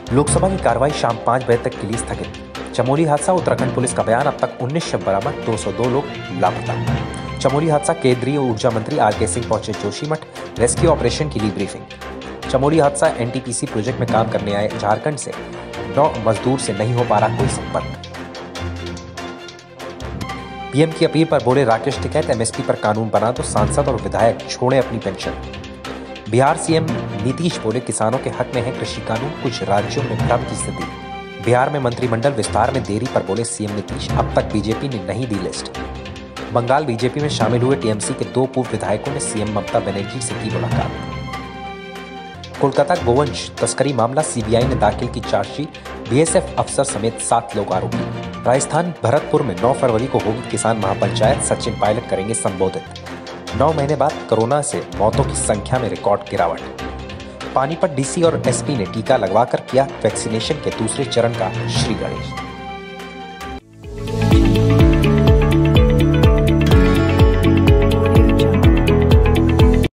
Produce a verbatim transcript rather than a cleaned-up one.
लोकसभा की कार्रवाई शाम पाँच बजे तक के लिए स्थगित। चमोली हादसा, उत्तराखंड पुलिस का बयान, अब तक उन्नीस शव बरामद, दो सौ दो लोग लापता। चमोली हादसा, केंद्रीय ऊर्जा मंत्री आर के सिंह पहुंचे जोशीमठ, रेस्क्यू ऑपरेशन की ली ब्रीफिंग। चमोली हादसा, एनटीपीसी प्रोजेक्ट में काम करने आए झारखंड से नौ मजदूर से नहीं हो पा रहा कोई संपर्क। पीएम की अपील पर बोले राकेश टिकैत, एमएसपी पर कानून बना तो सांसद और विधायक छोड़े अपनी पेंशन। बिहार सीएम नीतीश बोले किसानों के हक में है कृषि कानून, कुछ राज्यों में भ्रम की स्थिति। बिहार में मंत्रिमंडल विस्तार में देरी पर बोले सीएम नीतीश, अब तक बीजेपी ने नहीं दी लिस्ट। बंगाल बीजेपी में शामिल हुए टीएमसी के दो पूर्व विधायकों ने सीएम ममता बनर्जी से की मुलाकात। कोलकाता गोवंश तस्करी मामला, सीबीआई ने दाखिल की चार्जशीट, बीएसएफ अफसर समेत सात लोग आरोपी। राजस्थान भरतपुर में नौ फरवरी को होगी किसान महापंचायत, सचिन पायलट करेंगे संबोधित। नौ महीने बाद कोरोना से मौतों की संख्या में रिकॉर्ड गिरावट। पानीपत डीसी और एसपी ने टीका लगवाकर किया वैक्सीनेशन के दूसरे चरण का श्री गणेश।